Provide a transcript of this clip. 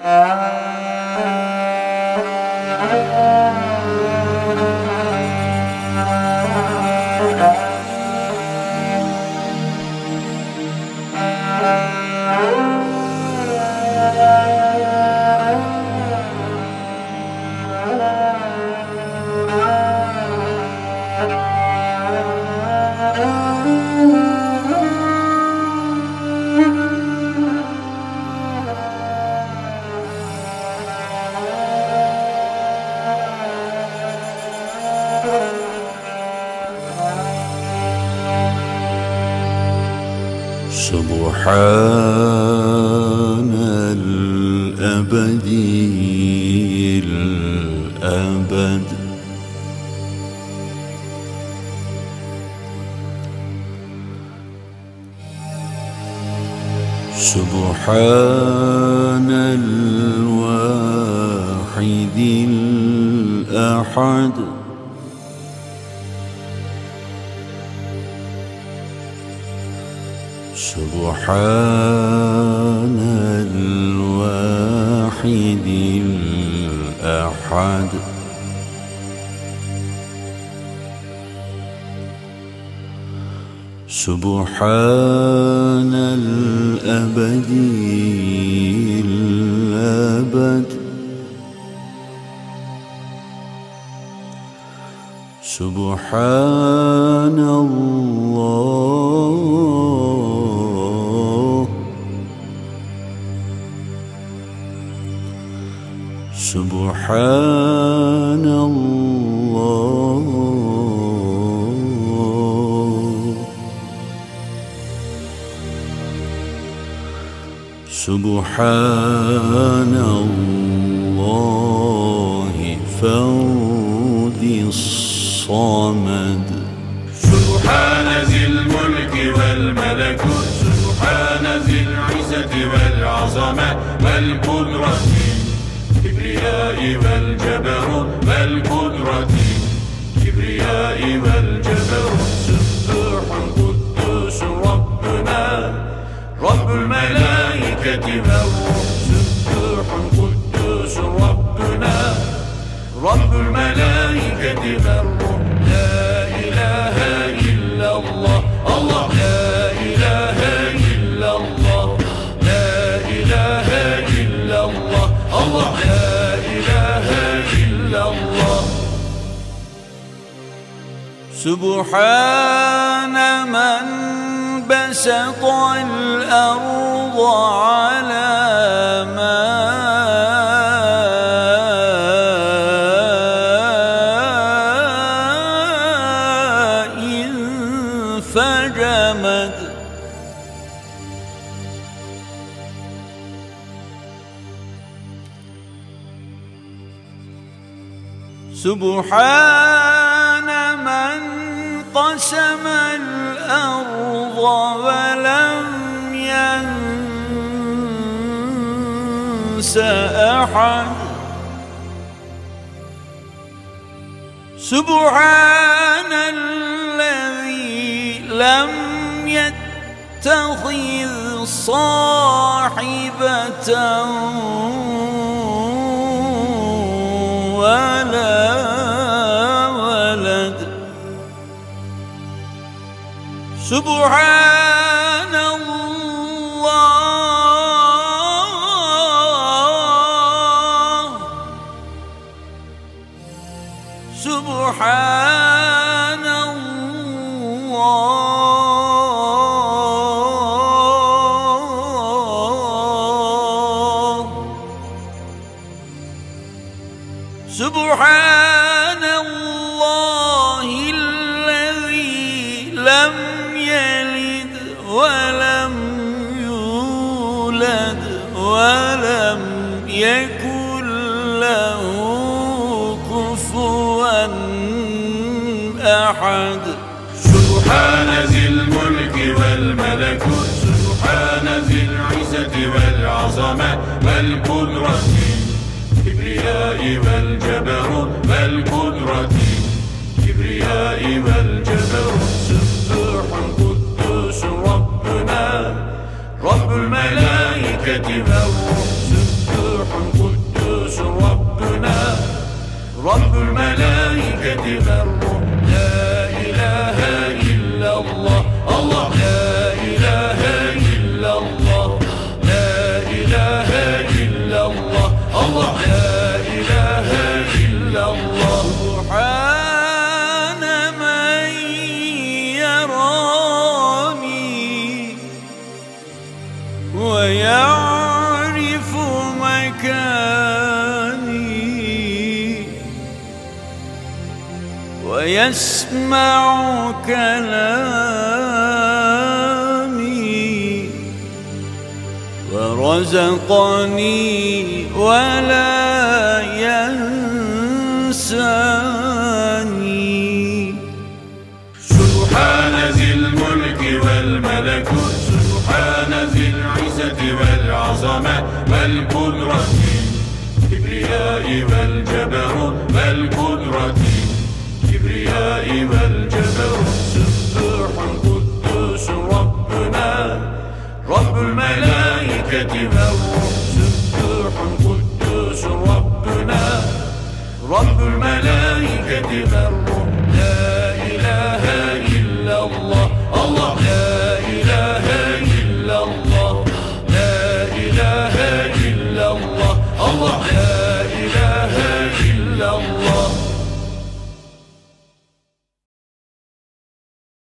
سبحان الأبدي الأبد سبحان الواحد الأحد سبحان الواحد الأحد سبحان الأبدي الأبد سبحان الله سبحان الله سبحان الله فرد الصمد سبحان ذي الملك والملكوت سبحان ذي العزة والعظمة والقدرة كبرياء والجبروت والقدرة كبرياء والجبروت سبح قدوس ربنا رب الملائكة والروح سبح قدوس ربنا رب الملائكة والروح لا إله إلا الله الله لا إله إلا الله لا إله إلا الله الله لا إله إلا الله سبحان من بسط الأرض على ماء فجمد سبحان من قسم الأرض ولم ينس أحد سبحان الذي لم يتخذ صاحبة ولا ولد سبحان الله سبحان الله سبحان الله الذي لم يلد ولم يولد ولم يكن له كفوا أحد سبحان ذي الملك والملكوت سبحان ذي العزة والعظمة والقدرة كبرياء والجبروت والقدرة كبرياء والجبروت سبح قدوس ربنا رب الملائكة والروح سبح سبوح قدوس ربنا رب الملائكة والروح لا إله إلا الله الله لا إله إلا الله لا إله إلا الله الله لا إله إلا الله سبحان من يراني ويعرف مكاني ويسمع كلامي ورزقني ولا ينساني سبحان ذي الملك والملكوت سبحان ذي العزة والعظمة والقدرة كبرياء والجبروت والقدرة كبرياء والجبروت سبوح قدوس ربنا رب الملائكة والروح سبوح قدوس ربنا رب الملائكة والروح لا